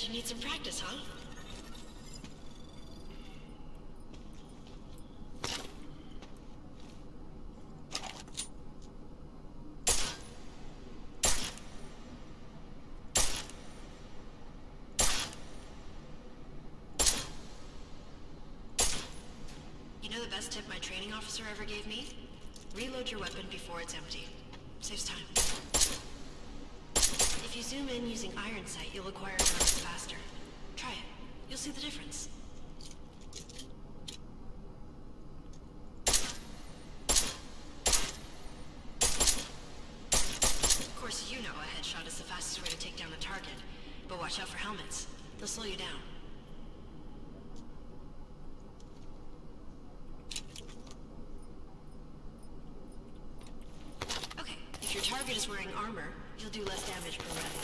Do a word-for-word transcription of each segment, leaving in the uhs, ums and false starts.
you need some practice, huh? You know the best tip my training officer ever gave me? Reload your weapon before it's empty. Saves time. If you zoom in using iron sight, you'll acquire targets faster. Try it. You'll see the difference. Of course, you know a headshot is the fastest way to take down a target. But watch out for helmets. They'll slow you down. Okay, if your target is wearing armor, you'll do less damage per round.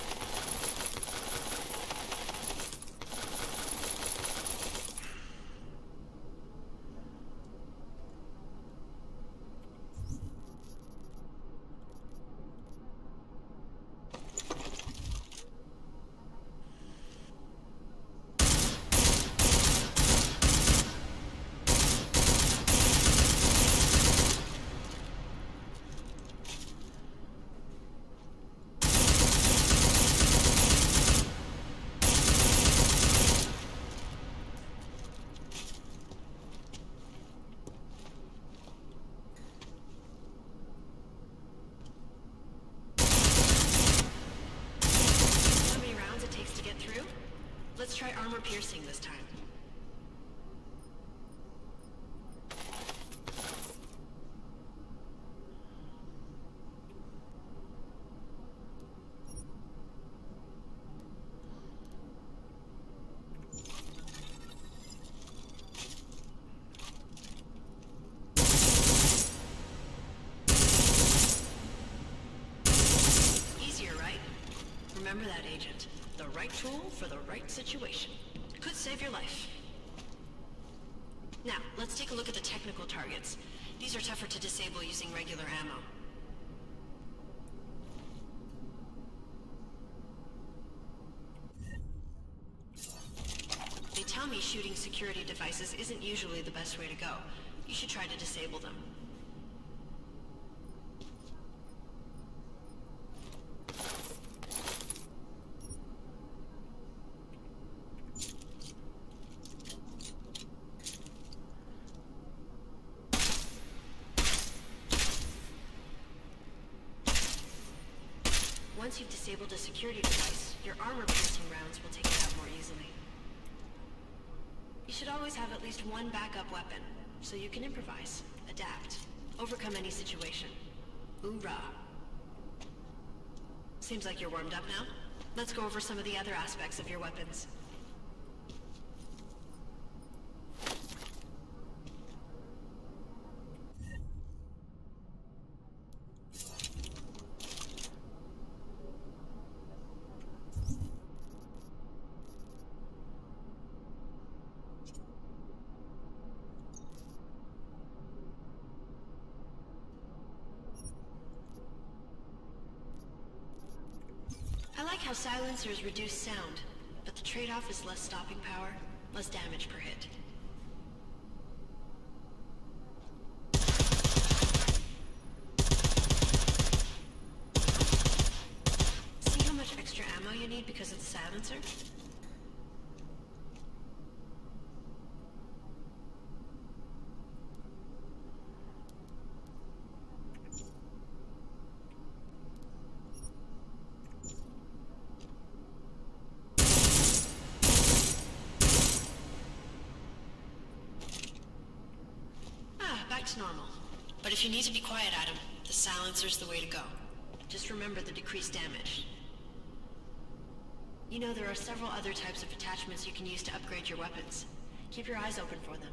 Let's try armor piercing this time. Easier, right? Remember that, Agent. The right tool for the right situation. Could save your life. Now, let's take a look at the technical targets. These are tougher to disable using regular ammo. They tell me shooting security devices isn't usually the best way to go. You should try to disable them. Once you've disabled a security device, your armor-piercing rounds will take it out more easily. You should always have at least one backup weapon, so you can improvise, adapt, overcome any situation. Hoorah! Seems like you're warmed up now. Let's go over some of the other aspects of your weapons. I like how silencers reduce sound, but the trade-off is less stopping power, less damage per hit. See how much extra ammo you need because of the silencer? Back to normal. But if you need to be quiet, Adam, the silencer's the way to go. Just remember the decreased damage. You know, there are several other types of attachments you can use to upgrade your weapons. Keep your eyes open for them.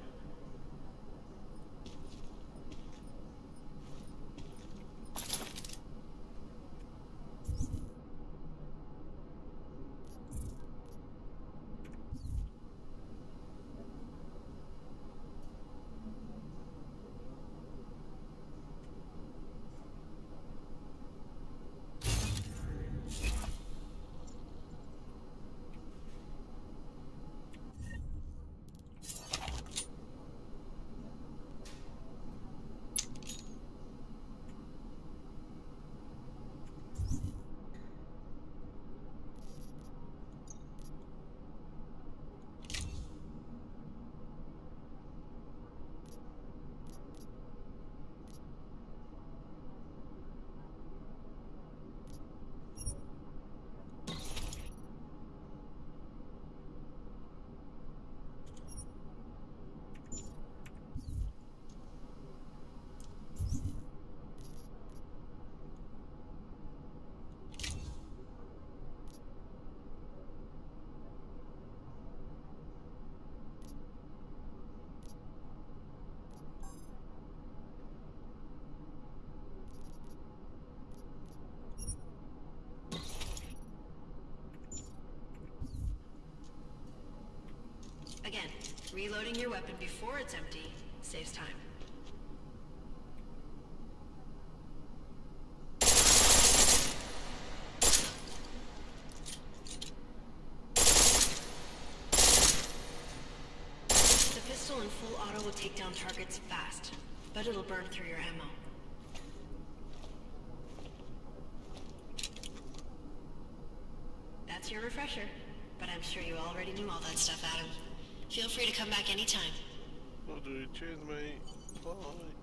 Reloading your weapon before it's empty saves time. The pistol in full auto will take down targets fast, but it'll burn through your ammo. That's your refresher, but I'm sure you already knew all that stuff, Adam. Feel free to come back anytime. Will do. Cheers, mate. Bye.